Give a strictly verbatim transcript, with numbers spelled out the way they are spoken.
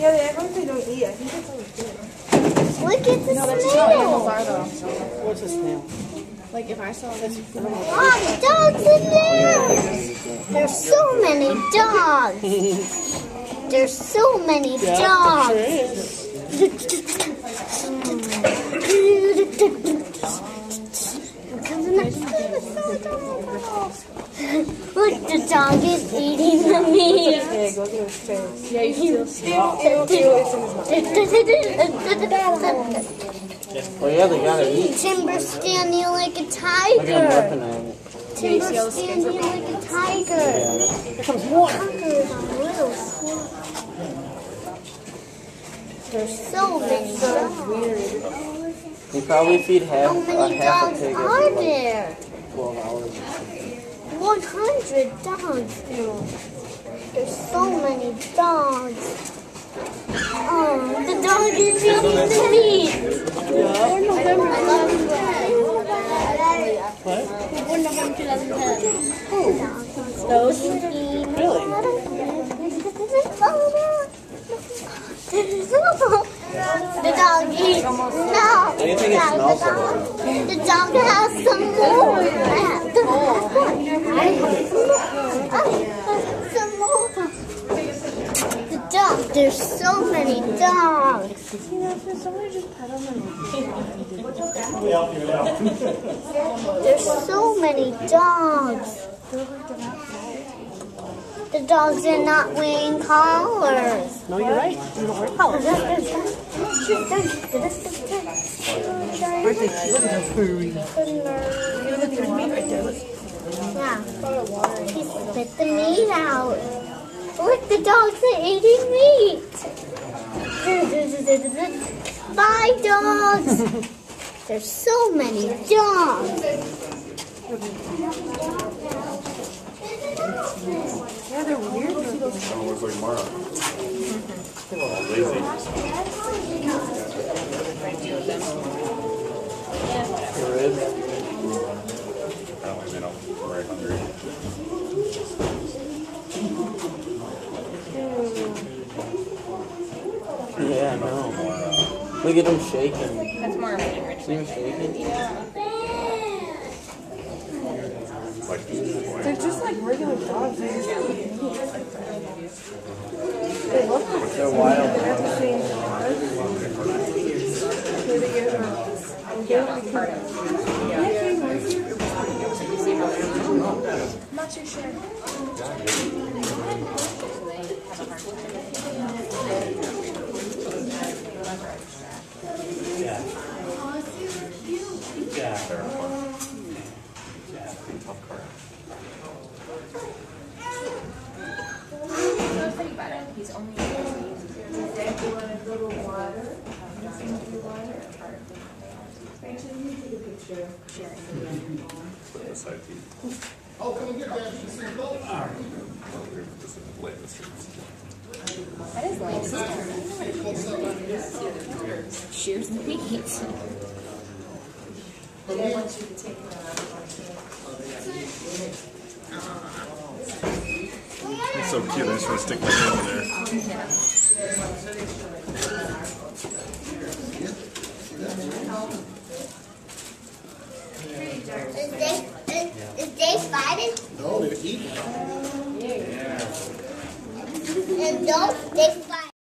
Yeah, they act like they don't eat. I think that's always good. Look at the No, that's snail. just how animals are, though. What's a snail? Like, if I saw this... Oh, dogs in there! There's so many dogs. There's so many Yeah, dogs. sure is. Look, the dog is eating the meat. Yeah, go to his face. Yeah, you still still it's in his mouth. Oh yeah, they gotta eat. Timber standing like a Look at them tiger. working on it. Timber standing like a tiger. Here comes more. Tigers are little. There's so many dogs. We probably feed half, How uh, many half a dogs pig are every like there? twelve hours. one hundred dogs. There's so many dogs. Oh, the dog is eating the meat. Yeah. What? Those? Really? The dog eats. No. Do you think it smells so good? The dog has some more. I have some more. The dog. There's so many dogs. There's so many dogs. The dogs are not wearing collars. No, you're right. You don't wear collars. Yeah. Aren't they cute? Look at those furry. He spit the meat out. Look, the dogs are eating meat. Bye, dogs. There's so many dogs. Yeah, they're weird. Kind of looks like Mara. Oh, lazy. The ribs. Apparently they don't very hungry. Yeah, I know. Look at them shaking. That's more enriching. See them shaking? Like this boy. They're just like regular dogs. They just eat meat. They look like They're wild. they're the same size. Here they go. Yeah, that's part of it. Yeah. Yeah. You see how they're I'm not too sure. Yeah. Yeah. Tough car. He's only Side teeth. Oh, come and get that. that is lame. Shears the meat. It's so cute. I just want to stick my hand in there. Is Dave, is, is Dave fighting? No, they're eating. And don't they fight?